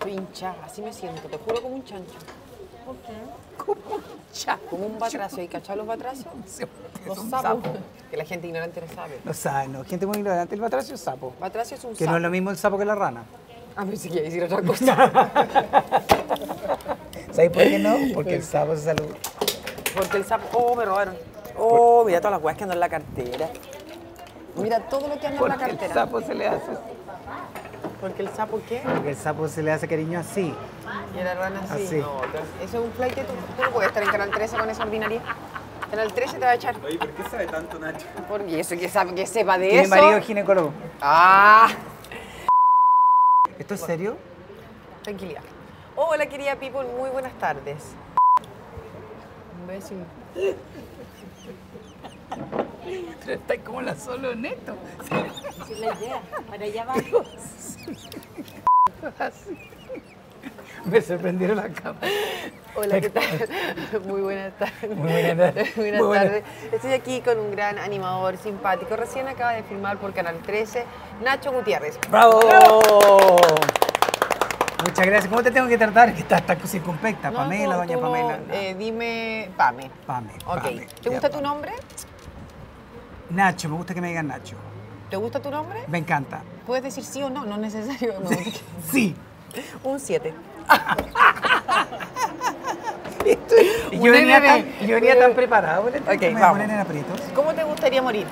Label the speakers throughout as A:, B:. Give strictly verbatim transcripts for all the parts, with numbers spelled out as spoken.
A: Estoy hinchada, así me siento, te juro, como un chancho.
B: ¿Por qué?
C: Como un chancho.
A: Como un batracio. ¿Y cachado los batracios? Los
C: un
A: sapos.
C: sapo.
A: Que la gente ignorante no sabe.
C: No sabe, no. Gente muy ignorante. El batracio es sapo.
A: Batracio es un
C: Que
A: sapo.
C: no es lo mismo el sapo que la rana.
A: Ah, pensé que iba a decir otra cosa.
C: ¿Sabes por qué no? Porque el sapo se saluda.
A: Porque el sapo... Oh, me robaron. Oh, mira todas las weas que andan en la cartera. Mira todo lo que anda en la
C: Porque
A: cartera.
C: el sapo se le hace.
A: Porque el sapo, ¿qué?
C: Porque el sapo se le hace cariño así.
A: Y a la rana así.
C: Así.
A: No, eso es un flight. Tú, tú no puedes estar en Canal trece con esa ordinaria. Canal trece te va a echar.
D: Oye, ¿por qué sabe tanto Nacho?
A: Porque eso que sabe, que sepa de
C: Tiene
A: eso.
C: marido ginecólogo.
A: Ah.
C: ¿Esto es serio?
A: Tranquilidad. Hola, querida people, muy buenas tardes. Un beso.
C: Pero está como la solo neto.
B: Esa es la idea. Para allá va.
C: Me sorprendieron las cámaras.
A: Hola, ¿qué tal? Muy buenas tardes.
C: Muy buenas tardes.
A: Buenas
C: Muy buenas.
A: tardes. Estoy aquí con un gran animador simpático. Recién acaba de filmar por Canal trece, Nacho Gutiérrez.
C: ¡Bravo! Muchas gracias. ¿Cómo te tengo que tratar? Que estás tan circunspecta.
A: No,
C: Pamela,
A: tú-
C: doña
A: tú no,
C: Pamela. No.
A: eh, dime Pame.
C: Pame.
A: Ok.
C: Pame.
A: ¿Te
C: Ya,
A: gusta tu
C: Pame.
A: nombre?
C: Nacho, me gusta que me digan Nacho.
A: ¿Te gusta tu nombre?
C: Me encanta.
A: Puedes decir sí o no, no es necesario. Me gusta que-
C: Sí.
A: Un siete.
C: Y
A: Un
C: yo venía,
A: M B.
C: tan, yo venía tan preparado. ¿Vale?
A: Ok,
C: Me voy a
A: vamos.
C: poner en aprietos.
A: ¿Cómo te gustaría morir?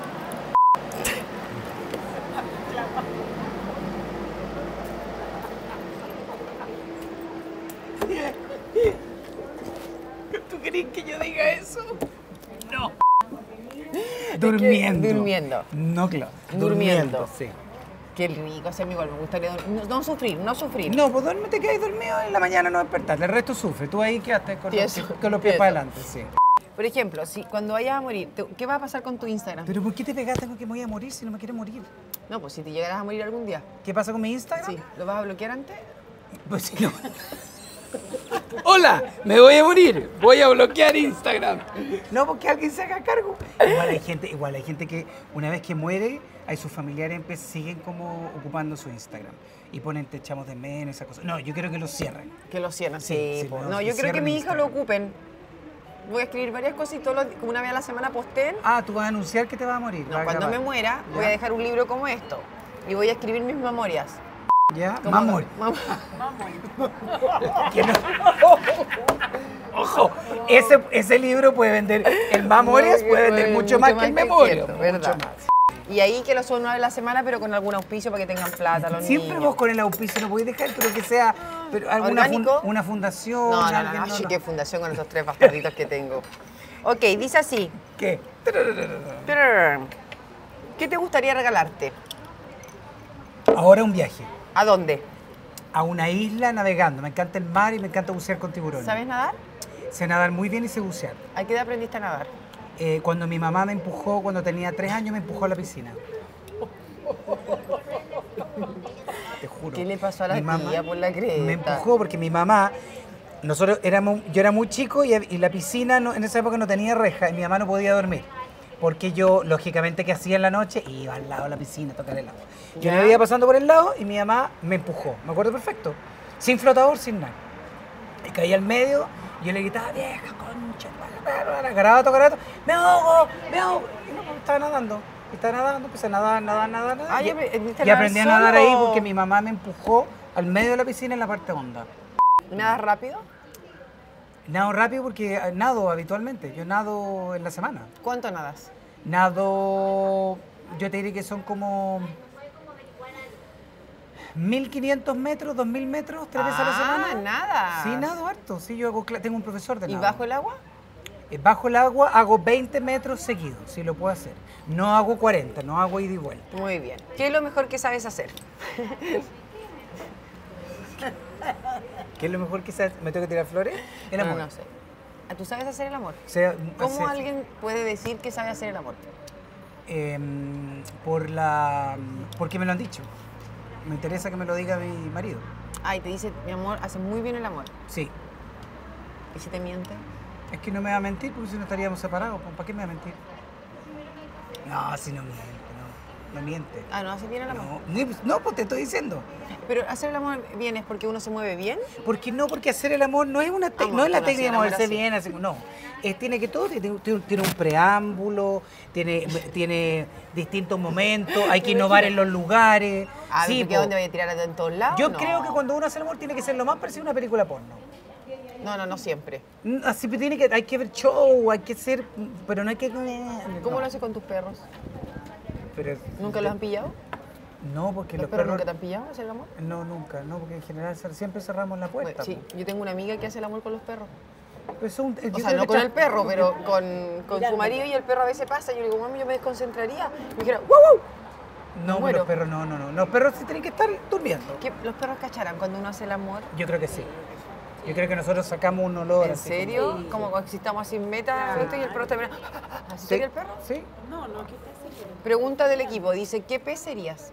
C: ¿Tú crees que yo diga eso? No. Durmiendo.
A: Durmiendo.
C: No, claro.
A: Durmiendo.
C: sí.
A: Qué rico, ese igual me gustaría. No, no sufrir, no sufrir.
C: No, pues duerme, te quedas dormido y en la mañana no despertar. El resto sufre. Tú ahí quedaste con, los,
A: Tieso,
C: pies- con los pies
A: tieso.
C: para adelante, sí.
A: Por ejemplo, si cuando vayas a morir, te- ¿qué va a pasar con tu Instagram?
C: Pero ¿por qué te pegaste con que me voy a morir si no me quiero morir?
A: No, pues si te llegaras a morir algún día.
C: ¿Qué pasa con mi Instagram?
A: Sí, ¿lo vas a bloquear antes?
C: Pues si no. Hola, me voy a morir. Voy a bloquear Instagram. No, porque alguien se haga cargo. Igual hay gente, igual hay gente que una vez que muere, hay sus familiares empe- siguen como ocupando su Instagram y ponen te echamos de menos, esas cosas. No, yo quiero que lo cierren.
A: Que lo cierren,
C: Sí,
A: sí.
C: sí,
A: po.
C: no,
A: no,
C: que
A: yo creo que
C: cierren
A: mi hija lo
C: Instagram.
A: ocupen. Voy a escribir varias cosas y todos los- como una vez a la semana posteen.
C: Ah, tú vas a anunciar que te vas a morir.
A: No,
C: vas a
A: cuando me
C: grabar.
A: muera, voy
C: Ya.
A: a dejar un libro como esto. Y voy a escribir mis memorias.
C: ¿Ya?
A: Como-
C: Mamor.
A: Mam-
C: Que no- Ojo, ese, ese libro puede vender, el Memorias
A: No,
C: puede vender mucho más que el Memoria.
A: cierto,
C: mucho
A: ¿verdad?
C: más.
A: Y ahí que lo son una vez a la semana, pero con algún auspicio para que tengan plata los
C: Siempre
A: niños.
C: vos con el auspicio no podés dejar, pero que sea pero alguna fun-
A: ¿Orgánico?
C: una fundación.
A: No, no, no,
C: alguien,
A: no, qué fundación con esos tres bastarditos que tengo. Ok, dice así.
C: ¿Qué?
A: ¿Qué te gustaría regalarte?
C: Ahora un viaje
A: ¿A dónde?
C: a una isla navegando. Me encanta el mar y me encanta bucear con tiburones.
A: ¿Sabes nadar?
C: Sé nadar muy bien y sé bucear.
A: ¿A qué edad aprendiste a nadar?
C: Eh, cuando mi mamá me empujó, cuando tenía tres años, me empujó a la piscina. Te juro.
A: ¿Qué le pasó a la
C: Mi mamá
A: tía por la cresta?
C: Me empujó porque mi mamá, nosotros éramos, yo era muy chico y, y la piscina no- en esa época no tenía reja y mi mamá no podía dormir. Porque yo, lógicamente, ¿qué hacía en la noche? Iba al lado de la piscina a tocar el agua. Yo
A: Ya.
C: me iba pasando por el lado y mi mamá me empujó. Me acuerdo perfecto. Sin flotador, sin nada. Y caí al medio y yo le gritaba, vieja, concha, garabato, garabato, me ahogo, me ahogo. Y no, pues, estaba nadando. Y estaba nadando, empecé a nadar, nadar, nadar, nadar.
A: Ah,
C: y,
A: ¿ya aprendiste a
C: y
A: nadar
C: aprendí a nadar
A: solo?
C: ahí porque mi mamá me empujó al medio de la piscina en la parte honda.
A: ¿Nadas rápido?
C: Nado rápido porque eh, nado habitualmente. Yo nado en la semana.
A: ¿Cuánto nadas?
C: Nado, yo te diré que son como mil quinientos metros, dos mil metros, tres veces a la
A: Ah,
C: semana.
A: nada.
C: Sí, nado harto. Sí, yo hago, cla- tengo un profesor de
A: ¿Y
C: nado.
A: bajo el agua?
C: Eh, Bajo el agua hago veinte metros seguidos, si lo puedo hacer. No hago cuarenta, no hago ida y vuelta.
A: Muy bien. ¿Qué es lo mejor que sabes hacer?
C: ¿Qué es lo mejor que se me tengo que tirar flores? El
A: No,
C: amor.
A: no sé. ¿Tú sabes hacer el amor?
C: O sea,
A: ¿Cómo
C: hacer-
A: alguien puede decir que sabe hacer el amor?
C: Em, por la, porque me lo han dicho. Me interesa que me lo diga mi marido.
A: Ay, te dice, mi amor, hace muy bien el amor.
C: Sí.
A: ¿Y si te miente?
C: Es que no me va a mentir porque si no estaríamos separados. pues, ¿Para qué me va a mentir? No, si no miente, no miente.
A: Ah, no hace bien el amor.
C: No, ni- no, pues te estoy diciendo.
A: Pero hacer el amor bien es porque uno se mueve bien.
C: Porque no, porque hacer el amor no es una te-
A: Amor,
C: no es la
A: bueno,
C: técnica
A: sí,
C: de
A: el amor
C: moverse
A: así.
C: bien, así, no. Es, tiene que todo, tiene, tiene- tiene un preámbulo, tiene, tiene distintos momentos, hay que innovar en los lugares.
A: Ah,
C: Sí,
A: ¿porque
C: po.
A: dónde voy a tirar en todos lados?
C: Yo
A: No.
C: creo que cuando uno hace el amor tiene que ser lo más parecido a una película porno.
A: No, no, no siempre.
C: Mm, Así que tiene que, hay que ver show, hay que ser, pero no hay que...
A: ¿Cómo
C: no.
A: lo haces con tus perros?
C: Pero-
A: ¿Nunca los han pillado?
C: No, porque
A: ¿Los,
C: los
A: perros
C: perros...
A: nunca te han pillado hacer el amor?
C: No, nunca, no, porque en general cer- siempre cerramos la puerta.
A: Bueno, sí,
C: po.
A: yo tengo una amiga que hace el amor con los perros.
C: Pero eso es un- yo
A: O
C: creo
A: sea,
C: que
A: no con
C: está-
A: el perro, pero con, con su marido, y el perro a veces pasa. Y yo le digo, mami, yo me desconcentraría. Y me dijera, ¡wow, wow!
C: No, pero
A: muero.
C: los perros no, no, no. Los perros sí tienen que estar durmiendo.
A: ¿Qué, ¿Los perros cacharán cuando uno hace el amor?
C: Yo creo que sí. Yo creo que nosotros sacamos un olor
A: ¿En
C: así
A: serio? Como cuando estamos sin meta ¿esto? Y el perro también. ¿Así
C: como-
A: sería el perro?
C: Sí.
B: No, no, ¿qué te hace?
A: Pregunta del equipo, dice, ¿qué pez serías?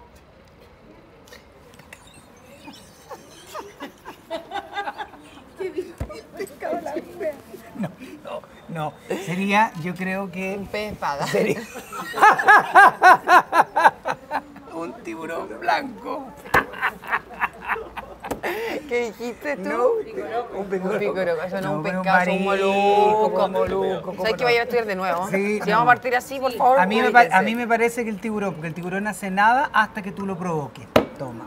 C: No, no, no. Sería, yo creo que...
A: Un pez espada.
C: Sería... un tiburón blanco.
A: ¿Qué dijiste tú?
C: No, un
A: Un picoroco, eso no,
C: No,
A: un
C: pero un
A: pescado, un
C: marisco,
A: molusco.
C: un molusco, ¿cómo
A: ¿Sabes que
C: no?
A: vaya a estudiar de nuevo?
C: Sí,
A: si
C: no.
A: vamos a partir así, por favor,
C: A mí, me, pa-
A: ubíquense.
C: a mí me parece que el tiburón, porque el tiburón no hace nada hasta que tú lo provoques. Toma.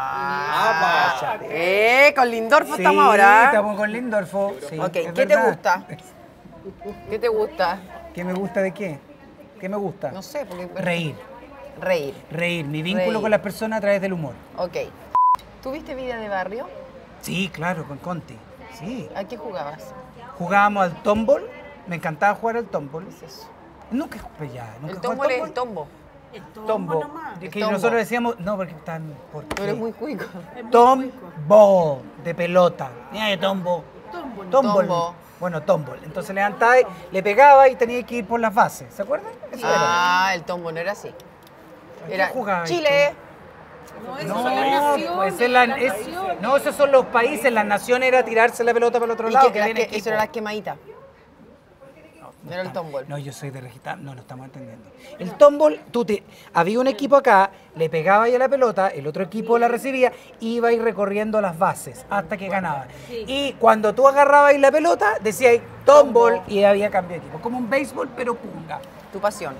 A: Ah, eh, con Lindorfo
C: Sí,
A: estamos ahora.
C: estamos con Lindorfo. Sí,
A: Ok,
C: es
A: ¿qué te
C: verdad.
A: gusta? ¿Qué te gusta?
C: ¿Qué me gusta de qué? ¿Qué me gusta?
A: No sé, porque...
C: Reír.
A: Reír,
C: Reír. Mi vínculo
A: Reír.
C: con las personas a través del humor.
A: ok. ¿Tuviste vida de barrio?
C: Sí, claro, con Conti. Sí.
A: ¿A qué jugabas?
C: Jugábamos al tombol. Me encantaba jugar al tombol.
A: ¿Qué es eso?
C: Nunca jugué ya. Nunca
A: El
C: jugué al
A: tombol es el tombo.
B: El tombo
C: Tombo.
B: nomás.
C: Es que
A: El tombo.
C: nosotros decíamos, no, porque están. ¿Por
A: Tú eres
C: qué?
A: muy cuico.
B: Es muy
C: Tom
B: cuico.
C: ball de pelota. Mira de tombo.
B: Tombo, no.
C: Tombol.
A: Tombo.
C: Bueno, tombol. Entonces levantaba, y le pegaba y tenía que ir por las bases. ¿Se acuerdan? Eso
A: Ah, el tombo no era así.
C: ¿Qué
A: Era
C: jugabas
A: Chile.
B: No,
C: era.
B: eso
C: No,
B: son las naciones.
C: pues es la-
B: las
C: es-
B: naciones.
C: no, esos son los países. Las naciones era tirarse la pelota para el otro
A: Y
C: lado.
A: que,
C: que
A: las
C: viene
A: que-
C: equipo.
A: eso era las quemaditas. No era el
C: está-
A: tombol.
C: No, yo soy de registrar. No, no estamos entendiendo. El tombol, tú te, había un equipo acá, le pegaba ahí a la pelota, el otro equipo la recibía, iba a ir recorriendo las bases hasta que ganaba. Y cuando tú agarrabas ahí la pelota, decía ahí tombol
A: Tombol.
C: y había cambio de equipo. Como un béisbol, pero punga.
A: Tu pasión.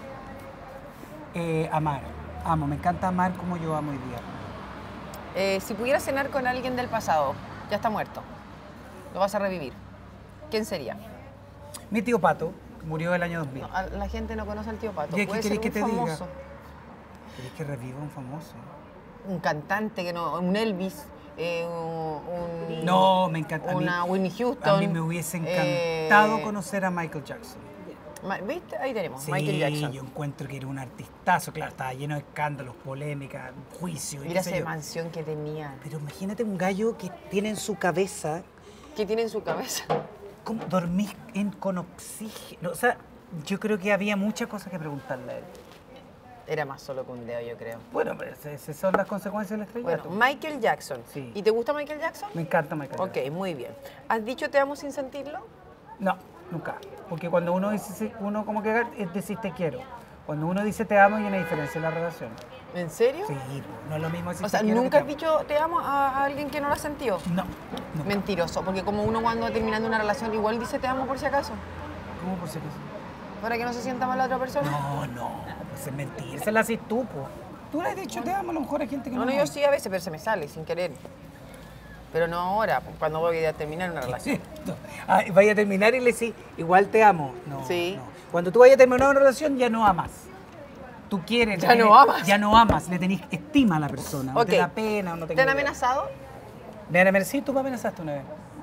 C: Eh, amar. Amo, me encanta amar como yo amo hoy día.
A: Eh, si pudieras cenar con alguien del pasado, ya está muerto, lo vas a revivir, ¿quién sería?
C: Mi tío Pato murió el año dos mil.
A: No, a- la gente no conoce al tío Pato.
C: ¿Y qué
A: Puede
C: querés
A: ser
C: que
A: un
C: te diga?
A: famoso,
C: ¿Querés que reviva un famoso?
A: un cantante, que no, un Elvis, eh, un, un-
C: No, me encanta. A mí-
A: una Whitney Houston.
C: A mí me hubiese encantado
A: eh,
C: conocer a Michael Jackson.
A: Ma- ¿Viste? Ahí tenemos,
C: Sí,
A: Michael Jackson.
C: yo encuentro que era un artistazo, claro, estaba lleno de escándalos, polémicas, juicios. y
A: Mira
C: qué sé
A: esa
C: yo.
A: mansión que tenía.
C: Pero imagínate un gallo que tiene en su cabeza
A: ¿Qué tiene en su cabeza?
C: como dormir en, con oxígeno. O sea, yo creo que había muchas cosas que preguntarle a él.
A: Era más solo que un dedo, yo creo.
C: Bueno, pero esas son las consecuencias del estrellato.
A: Bueno, Michael Jackson.
C: Sí.
A: ¿Y te gusta Michael Jackson?
C: Me encanta Michael
A: Ok,
C: Jackson.
A: muy bien. ¿Has dicho te amo sin sentirlo?
C: No, nunca. Porque cuando uno dice, uno como que eh, decís te quiero. Cuando uno dice te amo hay una diferencia en la relación.
A: ¿En serio?
C: Sí, pues, no es lo mismo decir
A: O sea,
C: te quiero que
A: ¿nunca has
C: te
A: dicho te amo a a alguien que no lo ha sentido?
C: amo. No, no.
A: Mentiroso, porque como uno cuando va terminando una relación igual dice te amo por si acaso,
C: ¿Cómo por si acaso?
A: para que no se sienta mal la otra persona.
C: No, no, pues es mentir, se la haces tú, po. Tú le has dicho te amo, a lo mejor hay gente que no.
A: No, no,
C: ama.
A: yo sí a veces, pero se me sale sin querer. Pero no ahora, pues, cuando voy a terminar una relación.
C: No. Ah, vaya a terminar y le decís, igual te amo. No,
A: Sí.
C: no. Cuando tú vayas a terminar una relación, ya no amas. Tú quieres.
A: Ya
C: le
A: no
C: tenés-
A: amas.
C: Ya no amas, le tenés estima a la persona. No
A: Ok.
C: te da pena o no te
A: ¿Te han amenazado?
C: ¿Me han amenazado? Sí, tú me amenazaste una vez.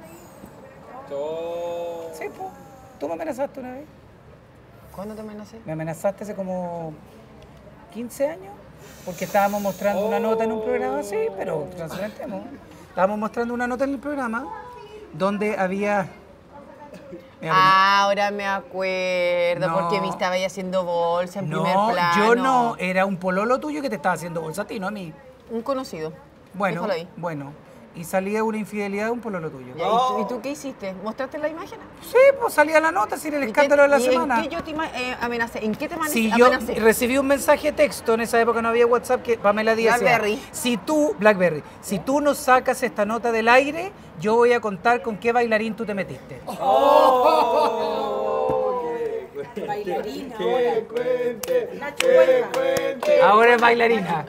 C: Sí, pues. Tú me amenazaste una vez.
A: ¿Cuándo te amenacé?
C: Me amenazaste hace como quince años, porque estábamos mostrando una nota en un programa, sí, pero transparentemos. Estábamos mostrando una nota en el programa donde había... Mira,
A: Ah, ahora me acuerdo,
C: No.
A: porque me estaba ahí haciendo bolsa en primer
C: no,
A: plano.
C: yo no, era un pololo tuyo que te estaba haciendo bolsa a ti, no a mí.
A: Un conocido.
C: Bueno,
A: Déjalo ahí.
C: bueno. y salía una infidelidad de un pololo tuyo.
A: Ya, ¿y, tú, ¿Y tú qué hiciste? ¿Mostraste la imagen?
C: Sí, pues salía la nota, sin el
A: ¿Y
C: escándalo
A: qué-
C: de la
A: y
C: semana.
A: ¿En qué yo te ima- eh, amenacé? ¿En qué te amenacé?
C: Si yo
A: amenacé?
C: recibí un mensaje de texto, en esa época no había WhatsApp, que Pamela Díaz decía,
A: Blackberry.
C: si tú, Blackberry, si tú no sacas esta nota del aire, yo voy a contar con qué bailarín tú te metiste.
B: Bailarina, ahora. Nacho Huelga.
C: Ahora es bailarina.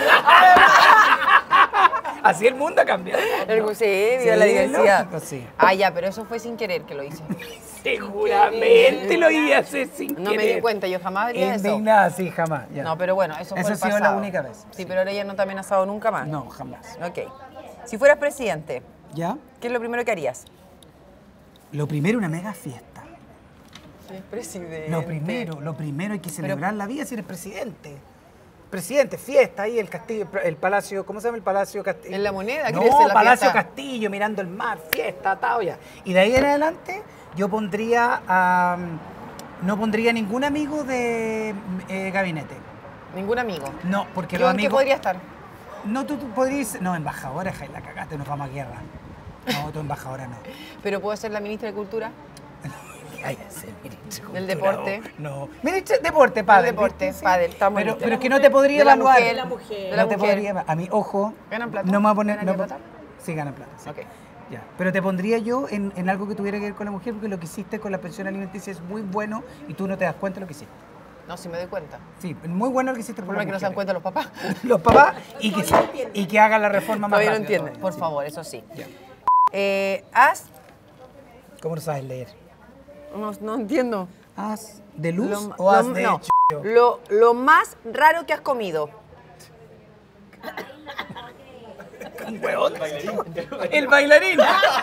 C: Así el mundo ha cambiado.
A: El- Sí, viva
C: Sí,
A: la diversidad.
C: lógico, sí.
A: Ah, ya, pero eso fue sin querer que lo hice.
C: Seguramente lo iba a hacer sin
A: No me di cuenta, yo jamás haría eso.
C: Indignada, sí, jamás. ya.
A: No, pero bueno, eso fue
C: Eso
A: el
C: ha sido la
A: pasado.
C: única vez,
A: Sí,
C: sí.
A: pero ahora ya no te ha amenazado nunca más.
C: No, jamás.
A: Ok. Si fueras presidente,
C: ¿Ya?
A: ¿qué es lo primero que harías?
C: Lo primero, una mega fiesta.
A: Sí, presidente.
C: Lo primero, lo primero hay que celebrar la vida si eres presidente. Presidente, fiesta ahí, el castillo, el palacio, ¿cómo se llama el palacio Castillo?
A: En La Moneda,
C: no,
A: ¿quieres hacer la
C: Palacio
A: fiesta?
C: Castillo, mirando el mar, fiesta, tao, ya. Y de ahí en adelante yo pondría a... no pondría ningún amigo de eh, gabinete.
A: Ningún amigo.
C: No, porque
A: ¿Yo
C: los
A: en qué
C: amigos...
A: podría estar?
C: No, tú, tú podrías... No, embajadora, Jai, la cagaste, nos vamos a guerra. No, tu embajadora no.
A: ¿Pero puedo ser la ministra de Cultura?
C: Ay, ese ministro de
A: Del
C: Cultura,
A: deporte.
C: No, ministro deporte, padre.
A: Del deporte, pádel, estamos
C: Pero,
A: listos.
C: pero es que no te podría
A: De la
C: evaluar.
A: mujer,
B: de la mujer.
A: De la
C: no te
A: mujer.
C: podría evaluar. A mí, ojo.
A: ¿Ganan plata?
C: No me va a poner.
A: ¿Ganan
C: no,
A: plata?
C: Sí, ganan plata. Sí.
A: Ok.
C: Ya. Pero te pondría yo en, en algo que tuviera que ver con la mujer, porque lo que hiciste con la pensión alimenticia es muy bueno y tú no te das cuenta de lo que hiciste.
A: No, si me doy cuenta.
C: Sí, muy bueno lo que hiciste
A: El
C: por
A: problema es
C: las
A: que no se dan cuenta
C: mujeres.
A: los papás.
C: Los papás y que, y que hagan la reforma más
A: Todavía no
C: rápido
A: entienden.
C: todavía,
A: Por
C: sí.
A: favor, eso sí.
C: Ya.
A: Eh, ¿Has?
C: ¿Cómo no sabes leer?
A: No, no entiendo.
C: ¿Haz de luz
A: Lo-
C: o haz
A: lo-
C: de
A: no.
C: ch-
A: Lo, lo más raro que has comido.
C: un huevón? El bailarín.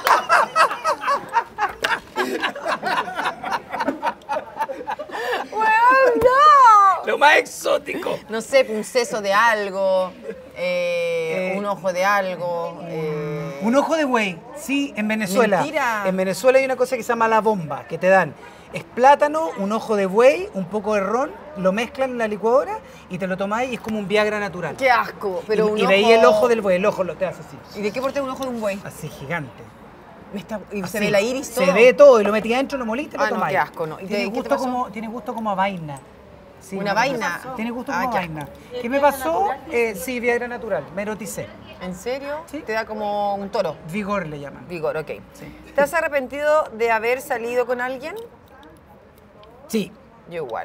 A: ¡Weón, no!
C: Lo más exótico.
A: No sé, un seso de algo, eh,
C: Eh,
A: un ojo de algo. eh,
C: Un ojo de buey, sí, en Venezuela.
A: Mentira.
C: En Venezuela hay una cosa que se llama la bomba, que te dan. Es plátano, un ojo de buey, un poco de ron, lo mezclan en la licuadora y te lo tomáis y es como un Viagra natural.
A: ¡Qué asco! Pero
C: y
A: un
C: y
A: ojo...
C: veí el ojo del buey, el ojo lo te hace así.
A: ¿Y de qué porte un ojo de un buey?
C: Así gigante.
A: Me está- Y se
C: Así.
A: ve la iris todo.
C: Se ve todo y lo metí adentro, lo moliste y lo
A: Ah, no,
C: tomáis.
A: qué asco, no. ¿Y
C: Tiene,
A: qué te
C: gusto
A: pasó?
C: como, tiene gusto como a vaina. Sí,
A: ¿Una
C: me
A: vaina?
C: pasó. Tiene gusto
A: Ah,
C: como a
A: qué
C: vaina. ¿Qué me pasó? Eh, sí, Viagra natural. Me eroticé.
A: ¿En serio?
C: Sí.
A: Te da como un toro.
C: Vigor le llaman.
A: Vigor, ok.
C: Sí.
A: ¿Te has arrepentido de haber salido con alguien?
C: Sí.
A: Yo igual.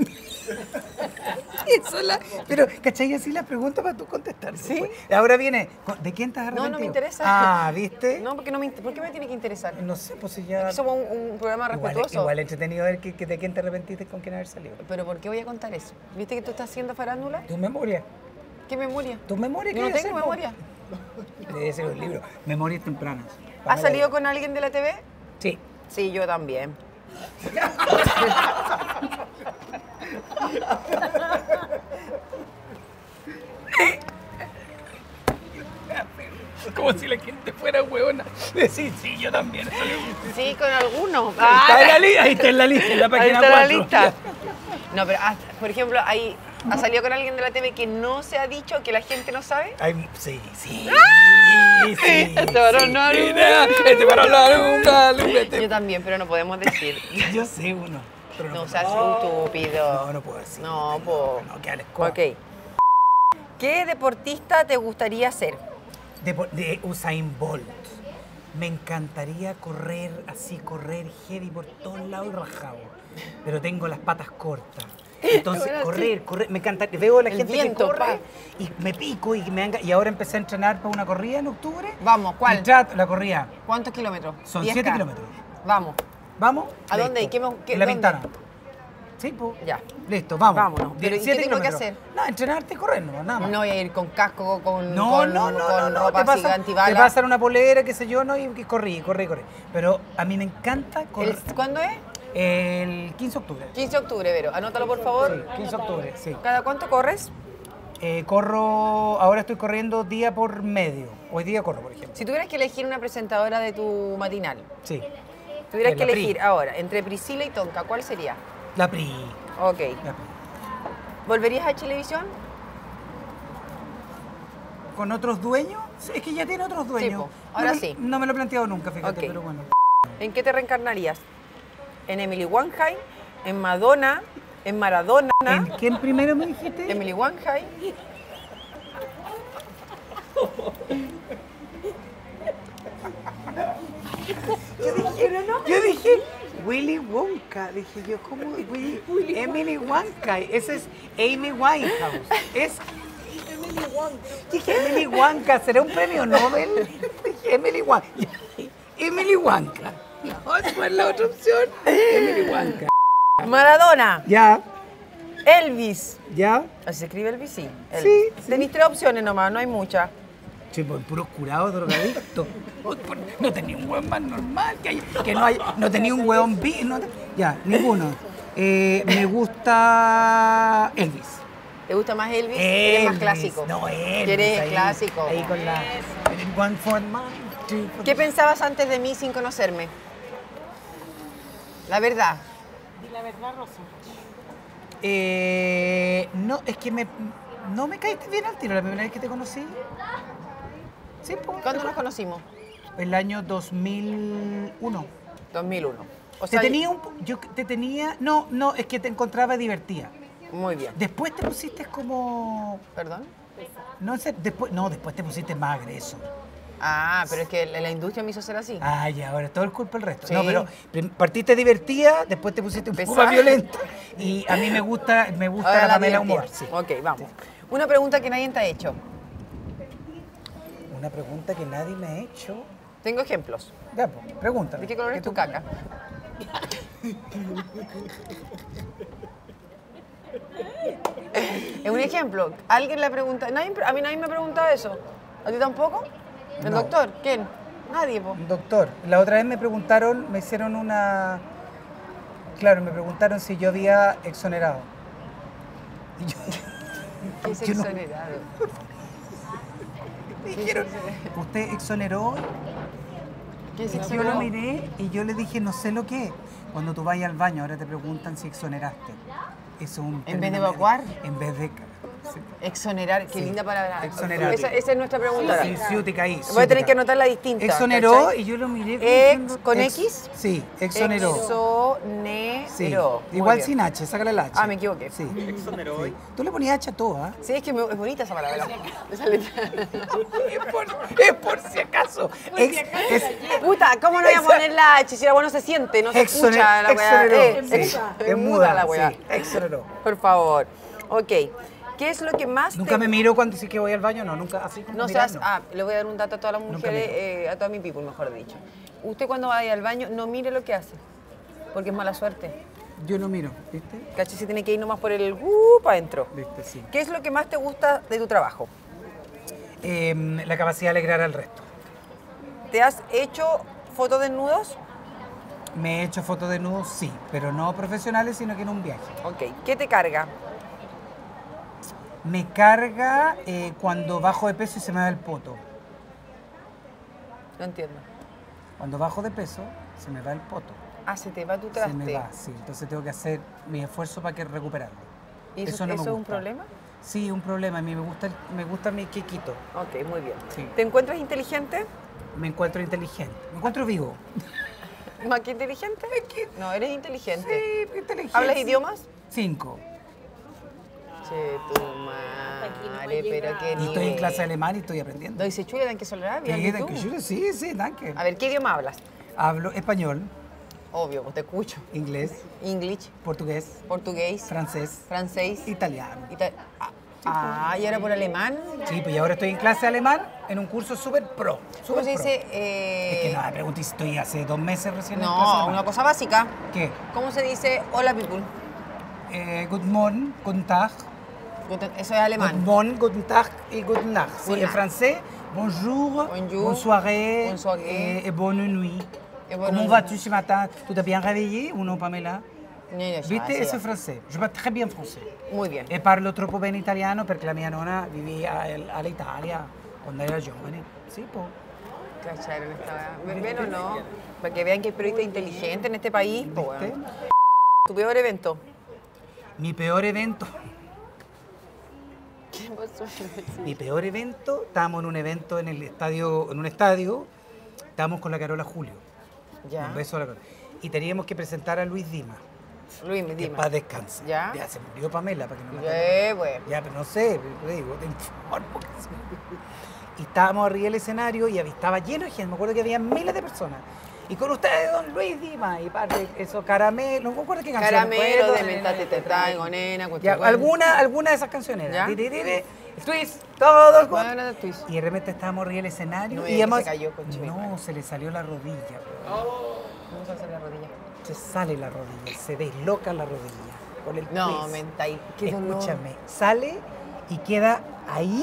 C: Eso la, pero, ¿cachai? Así la pregunta para tú contestar.
A: ¿Sí?
C: después. Ahora viene, ¿de quién te has
A: No,
C: arrepentido?
A: no me interesa.
C: Ah, ¿viste?
A: No, porque no me, inter- ¿por qué me tiene que interesar?
C: No sé, pues si ya...
A: Somos un, un programa
C: Igual,
A: respetuoso.
C: igual entretenido ver que, que de quién te arrepentiste con quién haber salido.
A: Pero ¿por qué voy a contar eso? ¿Viste que tú estás haciendo farándula?
C: Tu memoria.
A: ¿Qué memoria?
C: Tu memoria.
A: Yo no
C: ¿qué
A: tengo
C: hacer, po?
A: memoria.
C: Debe ser un libro. Memorias tempranas.
A: ¿Has salido con alguien de la T V?
C: Sí.
A: Sí, yo también.
C: Como si la gente fuera huevona. Sí, sí, yo también.
A: Sí, con algunos.
C: Está en la li- ahí está en la lista, en la
A: Ahí
C: página
A: está la
C: cuatro.
A: lista. No, pero hasta- por ejemplo, hay, ¿has salido con alguien de la T V que no se ha dicho, que la gente no sabe?
C: Ay, sí, sí. Sí,
A: Este varón no
C: sí.
A: alumbra.
C: Este varón no alumbra, alumbrete.
A: Yo también, pero no podemos decir.
C: Yo sé uno. Pero
A: No
C: no,
A: seas estúpido.
C: no, no puedo decir.
A: No, po.
C: No, que al squad.
A: Ok. ¿Qué deportista te gustaría ser?
C: De, de Usain Bolt. Me encantaría correr así, correr heavy por todos lados y rajado. Pero tengo las patas cortas. Entonces,
A: Ahora sí.
C: correr, correr, me encanta. Veo a la
A: El
C: gente
A: viento,
C: que corre
A: pa.
C: y me pico y me enga- y ahora empecé a entrenar para una corrida en octubre.
A: Vamos, ¿cuál?
C: Y trato- la corrida.
A: ¿Cuántos kilómetros?
C: Son
A: diez
C: siete
A: K.
C: kilómetros.
A: Vamos.
C: ¿Vamos?
A: ¿A dónde?
C: Listo.
A: ¿Qué me- qué-
C: en la
A: dónde?
C: Ventana. Sí, pues.
A: Ya.
C: Listo, vamos.
A: Vámonos. Pero, ¿y qué
C: siete
A: tengo que
C: kilómetros.
A: hacer?
C: No, entrenarte y correr, no, nada más.
A: No voy a ir con casco, con,
C: No,
A: con,
C: no, no,
A: con
C: no, no,
A: ropa
C: te
A: así
C: pasa,
A: antibala.
C: te pasa una polera, qué sé yo, no, y y corrí, corrí, corrí. Pero a mí me encanta correr.
A: El- ¿Cuándo es?
C: El quince de octubre.
A: quince de octubre, Vero. Anótalo, por favor.
C: Sí, quince de octubre, sí.
A: ¿Cada cuánto corres?
C: Eh, corro, ahora estoy corriendo día por medio. Hoy día corro, por ejemplo.
A: Si tuvieras que elegir una presentadora de tu matinal,
C: Sí.
A: tuvieras
C: De
A: que
C: la Pri.
A: elegir ahora entre Priscila y Tonka, ¿cuál sería?
C: La Pri.
A: Ok.
C: La Pri.
A: ¿Volverías a Chilevisión?
C: ¿Con otros dueños? Sí, es que ya tiene otros dueños.
A: po. Ahora
C: No me-
A: sí.
C: No me lo he planteado nunca, fíjate,
A: Ok.
C: pero bueno.
A: ¿En qué te reencarnarías? ¿En Emily Wanhai? ¿En Madonna? ¿En Maradona?
C: ¿En quién primero me dijiste?
A: Emily Wanhai.
C: Yo dije, Willy Wonka. Dije yo, ¿cómo? Willy, Emily Wonka. Ese es Amy Winehouse. Es
B: Emily Wong.
C: Dije, Emily Wonka, ¿será un premio Nobel? Dije, Emily Wonka. Emily Wonka. No, ¿cuál es la otra opción? Emily Wonka.
A: Maradona.
C: Ya,
A: Elvis.
C: ya.
A: Así se escribe Elvis, sí. Elvis.
C: Sí, sí.
A: Tenéis tres opciones nomás, no hay muchas.
C: Sí, pues puros curados, drogadictos. No tenía un hueón más normal, que, hay- que no hay, no tenía un hueón bi, no te- ya, ninguno. Eh, me gusta Elvis.
A: ¿Te gusta más Elvis? Eres más
C: Elvis,
A: clásico.
C: No, Elvis.
A: ¿Quieres
C: ahí,
A: clásico?
C: Ahí con la... One for mine, two for
A: ¿Qué pensabas antes de mí sin conocerme? La verdad.
B: Di la verdad, Rosa.
C: Eh, no, es que me, no me caíste bien al tiro la primera vez que te conocí. Sí, pues.
A: ¿Cuándo nos conocimos?
C: El año dos mil uno.
A: dos mil uno. O
C: Te
A: sea,
C: tenía un, yo te tenía, no, no, es que te encontraba divertida.
A: muy bien.
C: Después te pusiste como,
A: ¿Perdón?
C: no sé, después, no, después te pusiste más agreso.
A: Ah, pero es que la, la industria me hizo ser así.
C: Ay, ahora todo el culpa el resto.
A: Sí.
C: No, pero prim- partiste divertida, después te pusiste un poco
A: Pesada.
C: más violenta. Y a mí me gusta, me gusta
A: Ahora
C: la
A: la
C: Pamela
A: divertida.
C: Humor. Sí.
A: Ok, vamos. Una pregunta que nadie te ha hecho.
C: Una pregunta que nadie me ha hecho.
A: Tengo ejemplos.
C: Ya, pues, pregúntame.
A: ¿De qué color es tu caca? Es un ejemplo. Alguien le pregunta. Nadie, a mí nadie me pregunta eso. ¿A ti tampoco? ¿El
C: No.
A: doctor? ¿Quién? Nadie, po.
C: Doctor, la otra vez me preguntaron, me hicieron una... Claro, me preguntaron si yo había exonerado. Y yo,
A: ¿Qué es
C: Yo no-
A: exonerado?
C: me dijeron, ¿usted exoneró?
A: ¿Qué es
C: Y yo lo
A: exonerado?
C: miré y yo le dije, no sé lo que es. Cuando tú vayas al baño, ahora te preguntan si exoneraste. Eso es un
A: ¿En vez de
C: término
A: evacuar?
C: médico. En vez de... sí.
A: Exonerar, qué linda palabra.
C: Exonerar.
A: Esa, esa es nuestra pregunta.
C: Sí, ciútica ahí,
A: Voy a
C: ciútica.
A: tener que anotarla distinta.
C: Exoneró
A: ¿cachai?
C: y yo lo miré. como
A: Ex,
C: diciendo,
A: ¿con
C: ex-
A: X?
C: Sí, exoneró.
A: Exoneró.
C: Sí,
A: Muy
C: igual
A: bien.
C: sin H, sácale la H.
A: Ah, me equivoqué.
C: Sí. Exoneró. Sí. Tú le ponías H a todo, ¿ah?
A: Sí, es que me- es bonita esa palabra. Esa letra.
C: Es por, es por si acaso. Ex- es-
A: Puta, ¿cómo no voy a
C: Esa-
A: poner la H si la weá no se siente? No se
C: exoner-
A: escucha la weá.
C: exoneró.
A: Eh,
C: Sí,
A: ex-
C: es muda
A: la weá.
C: sí, exoneró.
A: Por favor. Ok. ¿Qué es lo que más
C: Nunca
A: te...
C: me miro cuando sí que voy al baño, no, nunca así como
A: No
C: mirar,
A: seas...
C: no.
A: Ah, le voy a dar un dato a todas las
C: Nunca
A: mujeres,
C: miro.
A: eh, a toda mi people, mejor dicho. Usted cuando vaya al baño, no mire lo que hace, porque es mala suerte.
C: Yo no miro, ¿viste?
A: ¿Cachai? Se tiene que ir nomás por el... Uh, para adentro.
C: ¿Viste? Sí.
A: ¿Qué es lo que más te gusta de tu trabajo?
C: Em, la capacidad de alegrar al resto.
A: ¿Te has hecho fotos desnudos?
C: Me he hecho fotos de nudos, sí, pero no profesionales, sino que en un viaje.
A: Ok. ¿Qué te carga?
C: Me carga eh, cuando bajo de peso y se me va el poto.
A: No entiendo.
C: Cuando bajo de peso, se me va el poto.
A: Ah, se te va tu
C: Se
A: traste.
C: me va, sí. Entonces tengo que hacer mi esfuerzo para que recuperarlo.
A: ¿Y eso,
C: Eso no me
A: eso es un
C: gusta.
A: problema?
C: Sí, un problema. A mí me gusta, el- me gusta mi quequito.
A: Ok, muy bien.
C: Sí.
A: ¿Te encuentras inteligente?
C: Me encuentro inteligente. Me encuentro vivo.
A: ¿Más que inteligente? No, eres inteligente.
C: Sí, inteligente.
A: ¿Hablas idiomas?
C: Cinco.
A: Che, tu madre, pero qué
C: Y estoy en
A: nivel.
C: clase de alemán y estoy aprendiendo.
A: ¿No dice chuya, dan que soledad?
C: ¿Qué?
A: Bien, ¿y tú?
C: ¿Qué? Sí, sí, danke.
A: A ver, ¿qué idioma hablas?
C: Hablo español,
A: Obvio, pues te escucho.
C: inglés,
A: English,
C: portugués,
A: portugués,
C: francés,
A: francés,
C: italiano.
A: ita- Ah, ah, y ahora por alemán.
C: Sí, pues y ahora estoy en clase de alemán en un curso súper pro.
A: ¿Cómo
C: súper
A: se
C: pro.
A: dice?
C: Es
A: Eh,
C: que no, me pregunté si estoy hace dos meses recién en clase de
A: No,
C: alemán.
A: una cosa básica.
C: ¿Qué?
A: ¿Cómo se dice hola people?
C: Eh, good morning, guten Tag.
A: Guten- Eso es alemán.
C: Good morning, guten Tag y guten Nacht. Sí,
A: Guten
C: en
A: Nacht.
C: francés, bonjour,
A: Bonjour,
C: bonsoir,
A: bonsoir.
C: eh, et bonne nuit.
A: Et bonne
C: Comment
A: nuit.
C: vas-tu ce matin? ¿Tú te bien réveillé ou non, Pamela?
A: No, no, ya,
C: ¿Viste?
A: sí,
C: Eso
A: ya.
C: es francés. Je parle très bien français.
A: Muy bien.
C: E parlo troppo bene italiano perché la mia nonna viveva all'Italia quando era giovane. Sì, po'.
A: ¿Cacharon esta? ¿Ven ven o no? Para que vean que hay periodistas inteligentes en este país. po,
C: ¿Viste?
A: weón. ¿Tu peor evento?
C: Mi peor evento.
A: ¿Qué pasó?
C: Mi peor evento, estábamos en un evento en el estadio, en un estadio, estábamos con la Carola Julio.
A: Ya.
C: Un beso a la Carola. Y teníamos que presentar a Luis Dima.
A: Luis,
C: Que
A: dime.
C: paz descanse.
A: Ya.
C: Ya se murió Pamela para que no la
A: Ya, bueno.
C: Ya, pero no sé, te digo, te informo. que sí. Y estábamos arriba del escenario y había- estaba lleno de gente. Me acuerdo que había miles de personas. Y con ustedes, don Luis Dima, y parte, eso, caramelo, no me acuerdo qué canción.
A: Caramelo
C: fue,
A: de mentate te traigo, nena.
C: Ya,
A: cuestión.
C: alguna, alguna de esas canciones.
A: ¿Ya?
C: Era. Ti, ti, ti, ti, Twist, todo el
A: Bueno, de twist.
C: Y de repente estábamos arriba del escenario
A: No me
C: y
A: digas que
C: además.
A: se cayó, concha mi madre.
C: No, se le salió la rodilla.
A: Vamos a hacer la rodilla.
C: Se sale la rodilla, se desloca la rodilla. Con el
A: No,
C: twist.
A: mentai. Qué dolor.
C: Escúchame, sale y queda ahí.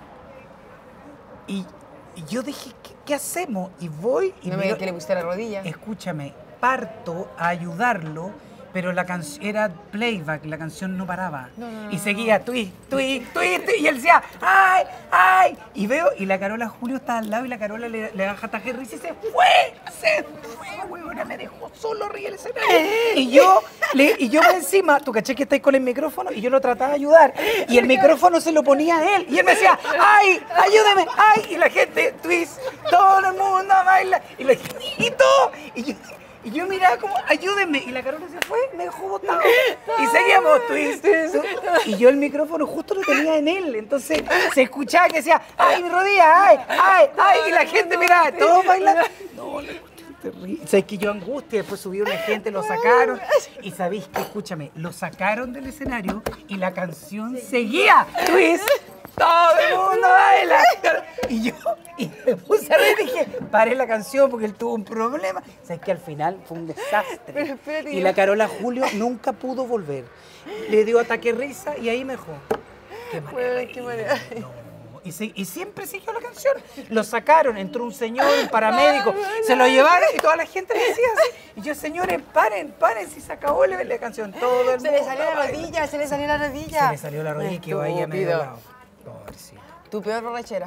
C: Y, y yo dije, ¿qué, qué hacemos? Y voy y
A: No me
C: miro-
A: digas que le pusiste la rodilla.
C: escúchame, parto a ayudarlo, pero la canción era playback, la canción no paraba.
A: No, no, no,
C: y
A: no,
C: seguía, tweet, tweet, tweet, y él decía, ¡ay, ay! Y veo, y la Carola Julio está al lado y la Carola le, le da jataje de risa y se fue, se fue, weona, me dejó solo arriba el escenario. Y yo, le, y yo por encima, tú caché que estáis con el micrófono, y yo lo trataba de ayudar, y el micrófono se lo ponía a él, y él me decía, ¡ay, ayúdame, ay! Y la gente, twist, todo el mundo baila, y la gente, y todo, y yo... Y yo miraba como, ayúdenme. Y la Carola se fue, me dejó botado. Y seguíamos, twist, twist. Y yo el micrófono justo lo tenía en él. Entonces se escuchaba que decía, ay, mi rodilla, ay, ay, ay. Y la gente miraba, todos bailando. No, la cuestión terrible. Sabes que yo angustia, después subieron la gente, lo sacaron. Y sabéis que, escúchame, lo sacaron del escenario y la canción seguía. Twist. Todo el mundo baila. Y yo y me puse a reír y dije, paré la canción porque él tuvo un problema. Sabes que al final fue un desastre.
A: Pero espérate,
C: Y
A: yo-
C: la Carola Julio nunca pudo volver. Le dio ataque de risa y ahí me dejó. Qué manera.
A: Bueno,
C: de
A: qué
C: reír,
A: manera.
C: no. Y, se- y siempre siguió la canción. Lo sacaron, entró un señor, un paramédico, se lo llevaron y toda la gente le decía así. Y yo, señores, paren, paren, si se acabó la, la canción. Todo el
A: Se le
C: mundo
A: salió la
C: baila.
A: rodilla, se le salió la rodilla.
C: Se le salió la rodilla y quedó ahí a medio
A: Estúpido.
C: lado. Pobrecito.
A: Tu peor borrachera.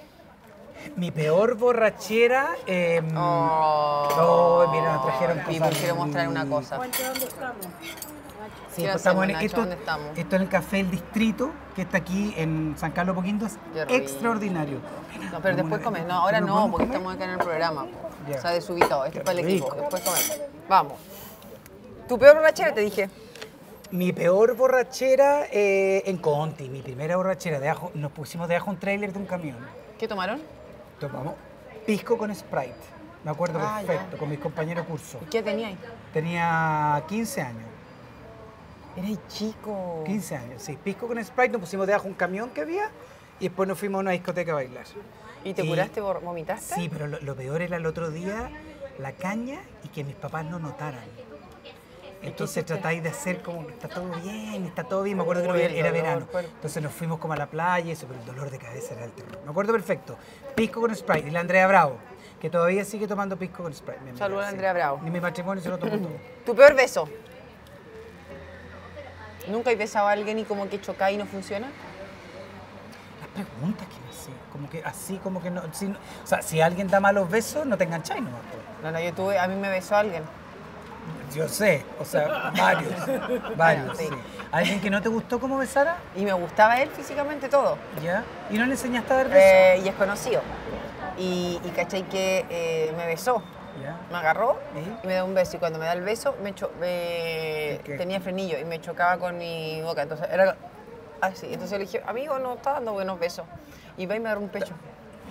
C: Mi peor borrachera. Eh,
A: Oh.
C: oh, mira, nos trajeron
A: Y
C: cosas.
A: quiero mostrar una cosa.
B: Cuente dónde estamos.
C: Sí,
A: ¿Qué
C: pues estamos en,
A: hacemos, Nacho?
C: esto,
A: ¿Dónde estamos?
C: esto en el Café El Distrito, que está aquí en San Carlos Poquinto, es
A: Qué rico.
C: extraordinario.
A: No, pero después comes. No, ahora
C: ¿Nos
A: no,
C: vamos a
A: porque
C: comer?
A: estamos acá en el programa.
C: Ya.
A: O sea, desubicado. Esto
C: Qué
A: es para el
C: rico.
A: equipo. Después comemos. Vamos. Tu peor borrachera, te dije.
C: Mi peor borrachera eh, en Conti, mi primera borrachera. De ajo, nos pusimos debajo de un tráiler de un camión.
A: ¿Qué tomaron?
C: Tomamos pisco con Sprite. Me acuerdo
A: Ah,
C: perfecto,
A: ya.
C: con mis compañeros de curso.
A: ¿Y qué teníais?
C: Tenía quince años.
A: Eres chico.
C: quince años, sí. Pisco con Sprite, nos pusimos debajo de un camión que había y después nos fuimos a una discoteca a bailar.
A: ¿Y te curaste, vor- vomitaste?
C: Sí, pero lo, lo peor era el otro día, la caña y que mis papás no notaran. Entonces tratáis de hacer como que está todo bien, está todo bien. Me acuerdo que
A: Uy,
C: era,
A: el
C: era
A: dolor,
C: verano.
A: pues.
C: Entonces nos fuimos como a la playa y eso, pero el dolor de cabeza era el terror. Me acuerdo perfecto. Pisco con Sprite y la Andrea Bravo, que todavía sigue tomando pisco con Sprite. Mi amiga,
A: Saludos a
C: sí.
A: Andrea Bravo.
C: Ni mi matrimonio se lo tomó todo.
A: Tu peor beso. ¿Nunca has besado a alguien y como que chocáis y no funciona?
C: Las preguntas que me sé, como que así, como que no, si no- o sea, si alguien da malos besos, no te engancháis nomás. pues.
A: No, no, yo tuve, a mí me besó alguien.
C: Yo sé, o sea, varios, varios,
A: Sí.
C: sí. ¿Alguien que no te gustó cómo besara?
A: Y me gustaba él físicamente todo.
C: ¿Ya? ¿Y no le enseñaste a dar besos?
A: Eh, y es conocido. Y, y cachai que eh, me besó.
C: ¿Ya?
A: Me agarró
C: ¿Y?
A: y me da un beso. Y cuando me da el beso, me cho- me-
C: ¿Qué?
A: tenía frenillo y me chocaba con mi boca. Entonces era así. Entonces le dije, amigo, no está dando buenos besos. Y va y me agarró un pecho.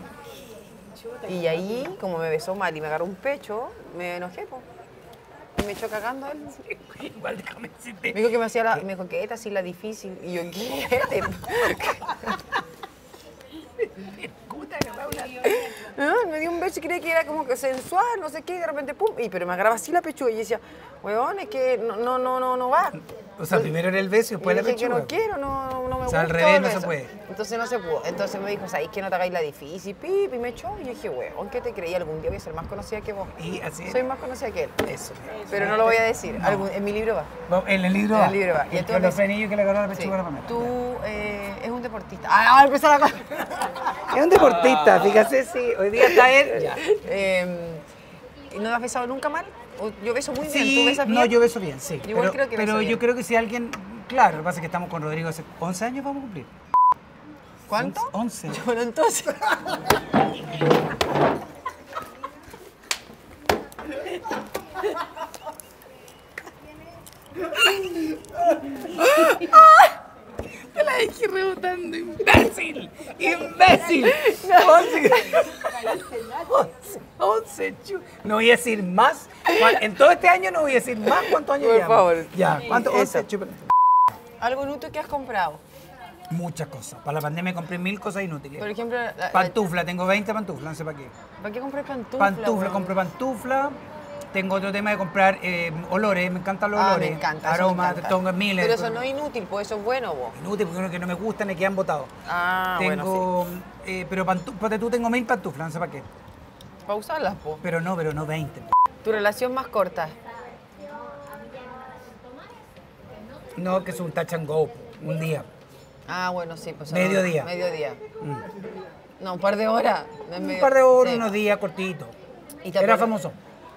A: Y ahí, como me besó mal y me agarró un pecho, me enojé, po. Y me echó cagando él.
C: Igual déjame decirte.
A: Me dijo que me hacía la, me dijo que esta sí la difícil. Y yo, ¿qué? Te- Ah, me dio un beso y creía que era como que sensual, no sé qué, y de repente pum, y, pero me agarraba así la pechuga y yo decía, weón, es que no, no, no, no, no va.
C: O sea, primero era el beso y
A: Y
C: después la
A: dije que
C: pechuga.
A: no quiero, no, no me
C: O sea, al
A: gusta
C: revés
A: el
C: no se
A: beso.
C: puede.
A: Entonces no se pudo. Entonces me dijo, ¿sabes que no te hagáis la difícil? Pip, y me echó. Y yo dije, weón, ¿qué te creí? Algún día voy a ser más conocida que vos.
C: Y así es.
A: Soy más conocida que él.
C: Eso.
A: Pero no lo voy a decir.
C: No.
A: Algún- en mi libro va.
C: Vamos, en el libro
A: En
C: va.
A: el libro va. Y
C: Y
A: entonces-
C: con los frenillos que le agarró la
A: Sí.
C: pechuga a la Pamela.
A: Tú eh, es un deportista. Ah, vamos a empezar a...
C: Es un deportista, fíjate, sí. Hoy día está él. Ya.
A: Eh, ¿y ¿No has besado nunca mal? O- Yo beso muy bien, ¿tú
C: Sí,
A: besas bien?
C: no, yo beso bien, sí.
A: Igual
C: pero
A: creo que beso
C: pero
A: bien.
C: yo creo que si alguien, claro, lo que pasa es que estamos con Rodrigo hace once años, vamos a cumplir.
A: ¿Cuánto?
C: once.
A: Bueno, entonces.
C: Te la dejé rebotando, imbécil, imbécil. once, once, once, chu- No voy a decir más. ¿Cuál- En todo este año no voy a decir más. ¿Cuántos años
A: Por
C: llevamos?
A: favor.
C: Ya, ¿cuántos?
A: Eso.
C: once, chupa.
A: Algo inútil que has comprado.
C: Muchas cosas. Para la pandemia compré mil cosas inútiles.
A: Por ejemplo, la- la-
C: Pantufla, tengo veinte pantuflas, no sé para qué.
A: ¿para qué compré pantufla?
C: Pantufla,
A: weón?
C: compro pantufla. Tengo otro tema de comprar eh, olores, me encantan los
A: Ah,
C: olores.
A: me encanta. eso me
C: Aromas,
A: encanta.
C: tengo miles.
A: Pero eso no es inútil, pues eso es bueno, vos.
C: Inútil porque uno que no me gustan y quedan botados.
A: Ah, bueno,
C: Tengo, eh, pero pantufla, tú tengo mil pantuflas, no sé para qué.
A: sí. Para usarlas, po.
C: Pero no, pero no veinte.
A: Tu relación más corta.
C: No, que es un touch and go, un día.
A: Ah, bueno, sí. Pues
C: Mediodía.
A: Mediodía.
C: Mm.
A: No, un par de horas. no es
C: Un
A: medio-
C: par de horas,
A: sí.
C: unos días cortitos.
A: ¿Y te
C: Era
A: acuerdas-
C: famoso.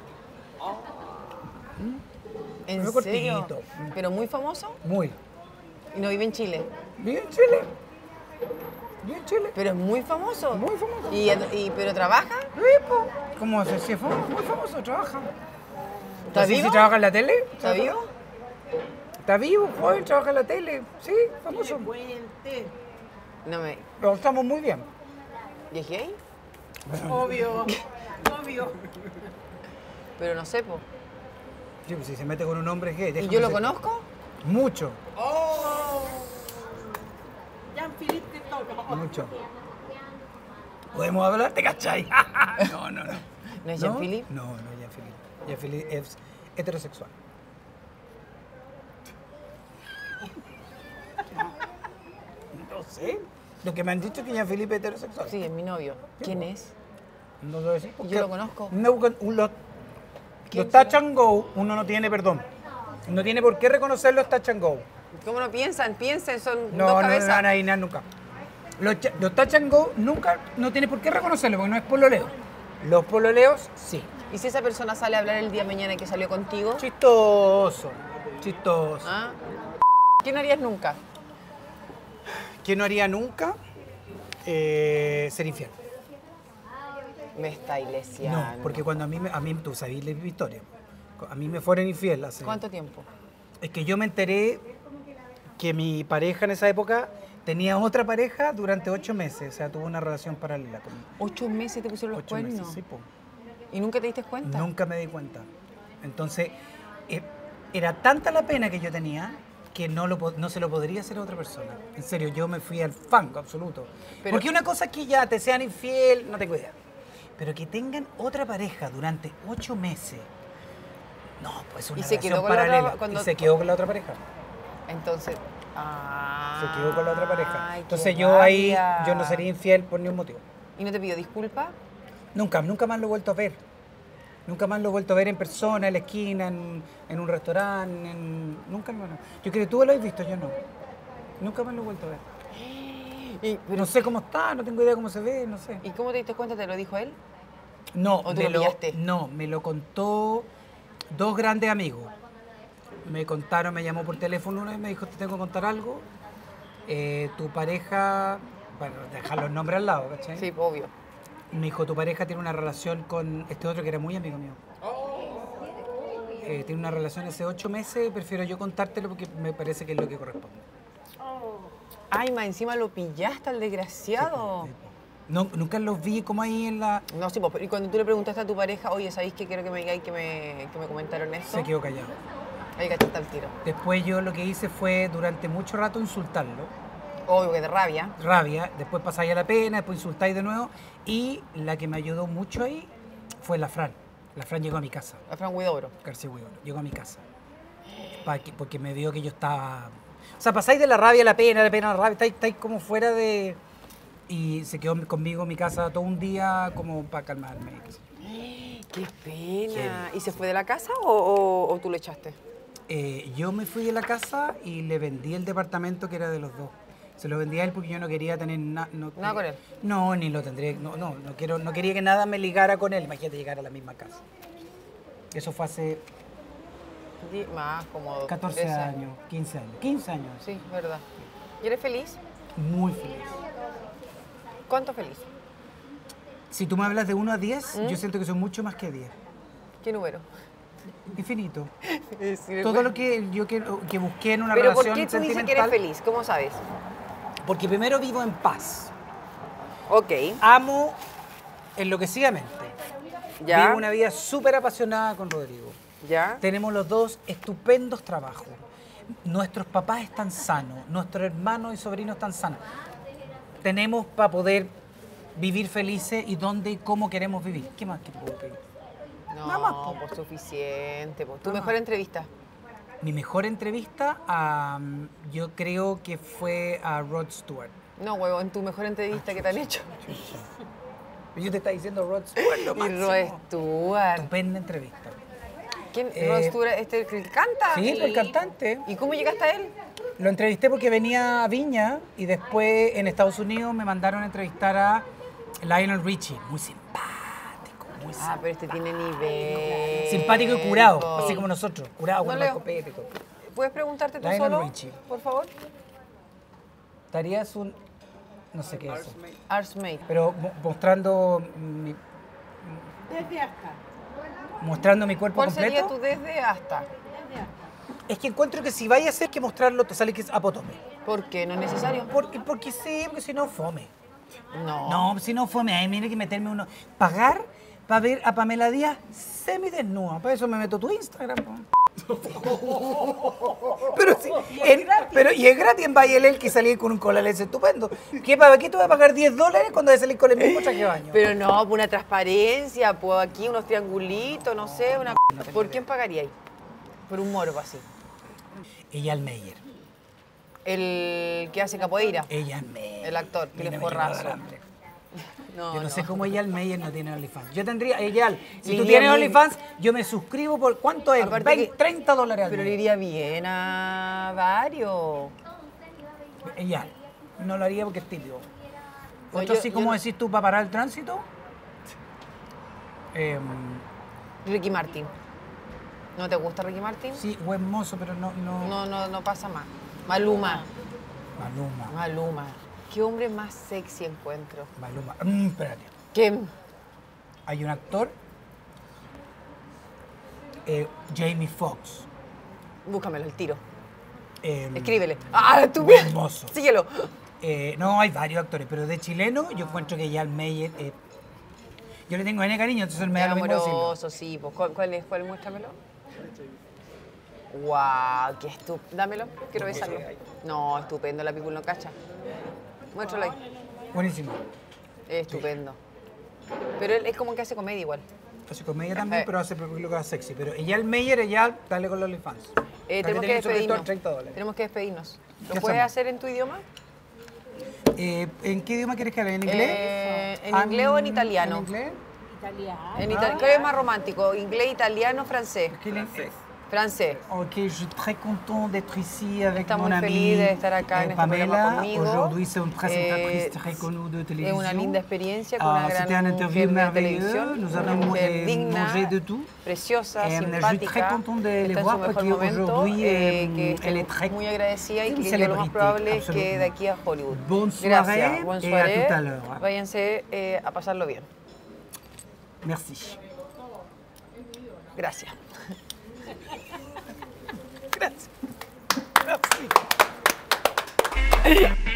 A: ¿En
C: Muy
A: serio?
C: cortito.
A: ¿Pero muy famoso?
C: Muy.
A: ¿Y no vive en Chile?
C: Bien Chile. Bien Chile.
A: ¿Pero es muy famoso?
C: Muy famoso.
A: ¿Y, y- pero trabaja?
C: Ripo. ¿Cómo se si es famoso? Muy famoso, trabaja.
A: ¿Está
C: Así,
A: vivo?
C: si trabaja en la tele?
A: ¿Está vivo?
C: Está vivo, joven, trabaja en la tele. Sí, famoso.
B: Cuente.
A: No me...
C: Pero estamos muy bien.
A: ¿Y es gay?
B: Obvio. Obvio.
A: Pero no sé, po.
C: Sí, pues si se mete con un hombre gay.
A: ¿Y
C: déjame
A: yo lo
C: ser-
A: conozco?
C: Mucho,
B: Oh. Jean-Philippe te toca.
C: mucho. ¿Podemos hablar? ¿Te cachai? No, no, no.
A: ¿No es Jean-Philippe?
C: No, no es Jean-Philippe. Jean-Philippe es heterosexual. No sé. Lo que me han dicho es que Jean-Philippe es heterosexual.
A: Sí, es mi novio. ¿Quién es?
C: No lo decir
A: Yo lo conozco.
C: No, un- los
A: ¿Quién
C: los touch and go, uno no tiene perdón. No tiene por qué reconocer los touch and go.
A: ¿Cómo no piensan? Piensen, son
C: No,
A: dos
C: no, no
A: cabezas.
C: van a adivinar nunca. Los, cha- los touch and go nunca, no tiene por qué reconocerlo porque no es pololeo. Los pololeos, sí.
A: ¿Y si esa persona sale a hablar el día de mañana que salió contigo?
C: Chistoso, chistoso.
A: ¿Ah? ¿Qué no harías nunca?
C: ¿Qué no haría nunca? Eh, ser infiel.
A: Me está iglesiando.
C: No, porque cuando a mí, me- a mí tú sabes la historia. A mí me fueron infiel hace...
A: ¿Cuánto tiempo?
C: Es que yo me enteré que mi pareja en esa época tenía otra pareja durante ocho meses. O sea, tuvo una relación paralela conmigo.
A: ¿Ocho meses te pusieron los
C: Ocho
A: cuernos?
C: meses, sí, po.
A: ¿Y nunca te diste cuenta?
C: Nunca me di cuenta. Entonces, eh, era tanta la pena que yo tenía que no, lo, po- no se lo podría hacer a otra persona. En serio, yo me fui al fango absoluto.
A: Pero-
C: Porque una cosa es que ya te sean infiel, no tengo idea. Pero que tengan otra pareja durante ocho meses. No, pues una
A: ¿Y se
C: relación
A: quedó con la otra-
C: paralela.
A: cuando-
C: Y se quedó con la otra pareja.
A: Entonces... Ah,
C: Se quedó con la otra pareja.
A: ay, qué
C: Entonces yo ahí,
A: rabia.
C: yo no sería infiel por ningún motivo.
A: ¿Y no te pidió disculpas?
C: Nunca, nunca más lo he vuelto a ver. Nunca más lo he vuelto a ver en persona, en la esquina, en, en un restaurante, en... Nunca, hermano. Yo creo que tú lo has visto, yo no. Nunca más lo he vuelto a ver.
A: ¿Y, pero-
C: No sé cómo está, no tengo idea cómo se ve, no sé.
A: ¿Y cómo te diste cuenta? ¿Te lo dijo él?
C: No,
A: ¿O tú
C: me
A: lo pillaste?
C: no, me lo contó dos grandes amigos. Me contaron, me llamó por teléfono una vez, me dijo, te tengo que contar algo. Eh, tu pareja, bueno, dejar los nombres al lado, ¿cachai?
A: Sí, obvio.
C: Me dijo, tu pareja tiene una relación con este otro que era muy amigo mío. Eh, tiene una relación hace ocho meses, prefiero yo contártelo porque me parece que es lo que corresponde.
A: Ay, más encima lo pillaste al desgraciado.
C: No, nunca los vi como ahí en la...
A: No, sí, pues, y cuando tú le preguntaste a tu pareja, oye, ¿sabéis qué quiero que me digáis que me, que me comentaron esto?
C: Se quedó callado.
A: Ahí cachaste al tiro.
C: Después yo lo que hice fue durante mucho rato insultarlo.
A: Obvio que de rabia.
C: Rabia, después pasáis a la pena, después insultáis de nuevo. Y la que me ayudó mucho ahí fue la Fran. La Fran llegó a mi casa,
A: A Fran Huidobro.
C: García Huidobro, llegó a mi casa. Pa' que- porque me vio que yo estaba... O sea, pasáis de la rabia a la pena, de la pena a la rabia, estáis, estáis como fuera de... Y se quedó conmigo en mi casa todo un día como para calmarme. qué sé yo.
A: ¡Qué pena! ¿Y se fue de la casa o, o- o tú lo echaste?
C: Eh, yo me fui de la casa y le vendí el departamento que era de los dos. Se lo vendí a él porque yo no quería tener na- no,
A: Nada con él.
C: No, ni lo tendré. No, no, no, quiero, no quería que nada me ligara con él. Imagínate llegar a la misma casa. Eso fue hace
A: Di- Más como
C: catorce
A: trece
C: años, quince años. quince años.
A: Sí, verdad. ¿Y eres feliz?
C: Muy feliz.
A: ¿Cuánto feliz?
C: Si tú me hablas de uno a diez,
A: ¿Mm?
C: yo siento que son mucho más que diez.
A: ¿Qué número?
C: Infinito.
A: Sí,
C: Todo lo que yo que, que busqué en una
A: Pero ¿por
C: relación
A: qué tú dices que
C: sentimental.
A: eres feliz? ¿Cómo sabes?
C: Porque primero vivo en paz.
A: Ok,
C: Amo enloquecidamente.
A: ya,
C: Vivo una vida súper apasionada con Rodrigo.
A: ya.
C: Tenemos los dos estupendos trabajos. Nuestros papás están sanos, nuestros hermanos y sobrinos están sanos. Tenemos para poder vivir felices y dónde y cómo queremos vivir. ¿Qué más que puedo pedir?
A: No,
C: Nada más, po.
A: pues suficiente. po. ¿Tu
C: Nada
A: mejor
C: más.
A: entrevista?
C: Mi mejor entrevista, um, yo creo que fue a Rod Stewart.
A: No, huevón, tu mejor entrevista que te han hecho.
C: Yo te estaba diciendo Rod Stewart, lo
A: Y
C: máximo.
A: Rod Stewart.
C: Estupenda entrevista.
A: ¿Quién?
C: Eh,
A: Rod Stewart, este que canta.
C: Sí, el cantante.
A: ¿Y cómo llegaste a él?
C: Lo entrevisté porque venía a Viña y después en Estados Unidos me mandaron a entrevistar a Lionel Richie. Muy simpático, muy
A: Ah, pero este tiene nivel.
C: simpático y curado, así como nosotros. Curado con
A: No
C: el
A: leo.
C: copete y todo.
A: ¿Puedes preguntarte tú
C: Lionel
A: solo,
C: Richie.
A: por favor?
C: Darías un... no sé qué es eso.
A: Arsmate.
C: Pero mo- mostrando mi,
B: Desde hasta.
C: mostrando mi cuerpo
A: ¿Cuál
C: completo.
A: sería tu desde hasta?
B: Desde hasta.
C: Es que encuentro que si vaya a hacer que mostrarlo, te sale que es apotome.
A: ¿Por qué? ¿No es necesario?
C: Porque, porque sí, porque si no, fome.
A: No.
C: No, si no fome, ay, mire que meterme uno. Pagar para ver a Pamela Díaz semidesnuda. Para eso me meto a tu Instagram. po. Pero sí, en- pero y es gratis en Valle del Elqui salir con un colales estupendo. ¿Qué, ¿Para qué te voy a pagar diez dólares cuando voy a salir con el mismo traje de baño?
A: Pero no, por una transparencia, pues aquí unos triangulitos, no sé, una... ¿Por quién pagaría ahí? Por un morbo así.
C: Ella al Meyer.
A: El que hace capoeira.
C: Ella al Meyer.
A: El actor, que
C: Mira,
A: le
C: me
A: forrazo.
C: llegó el hambre.
A: No,
C: Yo no, sé cómo ella al Meyer no tiene OnlyFans. Yo tendría, ella, si
A: Le
C: tú
A: iría
C: tienes
A: muy-
C: OnlyFans, yo me suscribo por, ¿cuánto es?
A: Aparte
C: veinte,
A: que-
C: treinta dólares al
A: Pero le
C: mes.
A: iría bien a varios.
C: Ella, no lo haría porque es típico.
A: No,
C: Otro
A: yo-
C: así
A: yo
C: como
A: no-
C: decís tú para parar el tránsito. Em,
A: Ricky Martin. ¿No te gusta Ricky Martin?
C: sí, buen mozo, pero no, no.
A: No, no, no pasa más. Maluma.
C: Maluma.
A: Maluma. ¿Qué hombre más sexy encuentro?
C: Maluma. Mm, espérate.
A: ¿Quién?
C: Hay un actor, eh, Jamie Foxx.
A: Búscamelo, el tiro.
C: em,
A: Escríbele. ¡Ah, tú!
C: Buen mozo.
A: Síguelo.
C: eh, no, hay varios actores, pero de chileno yo encuentro que ya el Meyer. eh, yo le tengo N cariño, entonces me
A: Es
C: da lo mismo decirlo.
A: amoroso, sí. Pues, ¿cuál, cuál es? ¿Cuál? Muéstramelo. ¡Guau! ¡Qué estupendo! Dámelo, quiero besarlo. No, estupendo, la people no cacha. Muéstralo ahí.
C: Buenísimo.
A: Es estupendo. Pero él es como que hace comedia igual.
C: Hace comedia también,
A: Eh.
C: pero hace películas sexy. Pero ella el Meyer, ella, dale con los OnlyFans.
A: Eh,
C: La
A: tenemos que
C: tiene un suscriptor,
A: despedirnos.
C: treinta dólares.
A: Tenemos que despedirnos.
C: ¿Qué
A: ¿Lo puedes
C: hacemos?
A: hacer en tu idioma?
C: Eh, ¿En qué idioma quieres que hable? ¿En inglés?
A: Eh, ¿En
C: Ah,
A: inglés o en italiano?
C: ¿En inglés?
B: Italiano.
A: En italiano. ¿Cuál es más romántico? ¿Inglés, italiano, francés?
C: ¿Qué le-
A: Francés.
C: Ok, je suis très content d'être ici avec
A: Está
C: mon
A: muy
C: ami
A: feliz de estar acá en
C: eh,
A: este programa
C: Pamela.
A: conmigo.
C: Aujourd'hui, c'est une présentatrice
A: Eh,
C: très connue de
A: es
C: télévision.
A: una linda experiencia con
C: Ah,
A: una gran
C: C'était un interview
A: mujer de
C: merveilleux.
A: televisión,
C: Nous
A: una
C: avons
A: mujer
C: eh,
A: digna,
C: mangé de tout.
A: preciosa,
C: Eh, je suis très
A: simpática,
C: content de les
A: está en
C: voir
A: su mejor
C: porque
A: momento,
C: aujourd'hui,
A: eh,
C: eh,
A: que
C: elle est
A: estoy
C: très
A: muy agradecida y
C: une
A: que yo lo más
C: célébrité,
A: probable es que
C: absolument.
A: de aquí a Hollywood.
C: Bonne soirée
A: Gracias, buen
C: et à
A: soirée.
C: tout à l'heure.
A: Váyanse eh, a pasarlo bien.
C: Merci.
A: Gracias.
C: Gracias. Merci.